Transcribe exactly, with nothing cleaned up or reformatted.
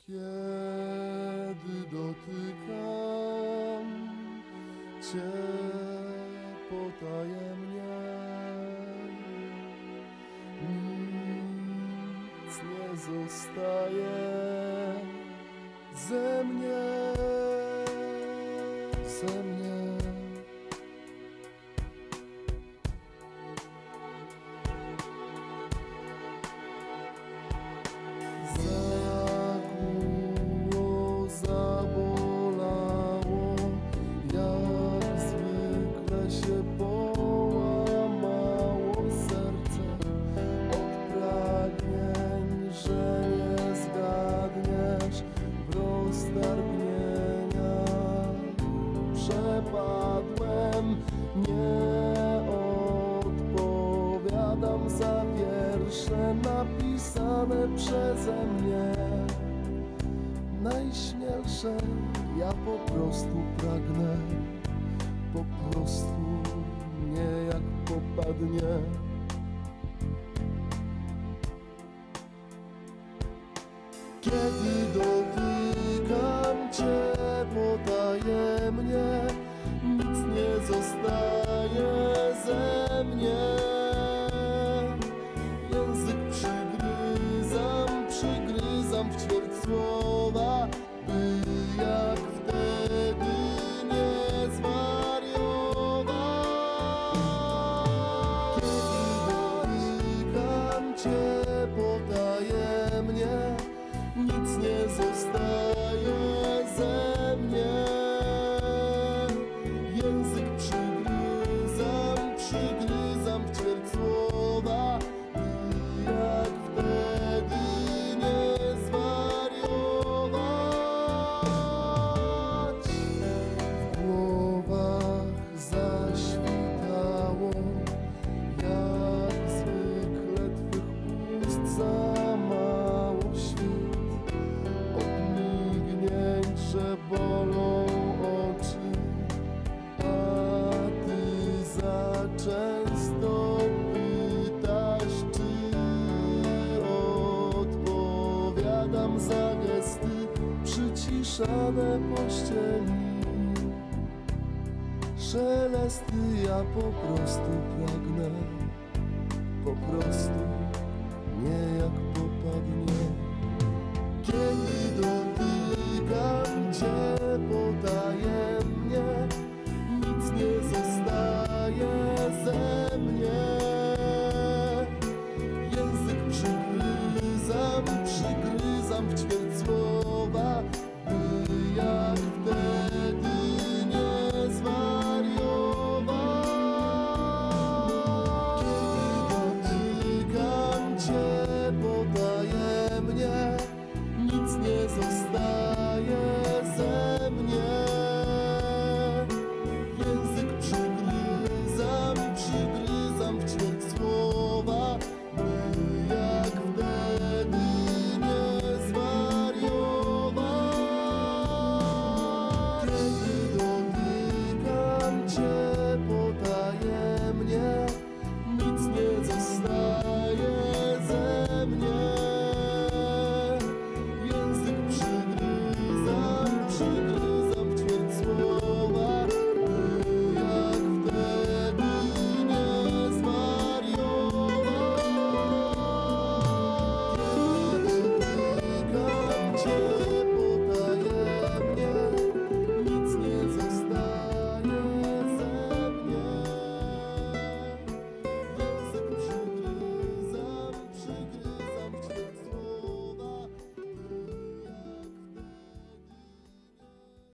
Kiedy dotykam Cię potajemnie, nic nie zostaje ze mnie, ze mnie. Przepadłem, nie odpowiadam za wiersze napisane przeze mnie. Najśmielsze, ja po prostu pragnę, po prostu nie jak popadnie. Kiedy dotykam Cię potajemnie, nic nie zostaje ze mnie. Język przygryzam, przygryzam w ćwierć słowa, by jak wtedy nie zwariować. Kiedy dotykam Cię potajemnie, nic nie zostaje ze mnie. Język przygryzam, przygryzam w ćwierć słowa, by jak wtedy nie zwariować. W głowach zaświtało, jak zwykle Twych ust za mało świt. Od mignięć, że bolą oczy, często pytasz, czy odpowiadam za gesty przyciszane pościeli. Szelesty, ja po prostu pragnę, po prostu nie jak popadnie.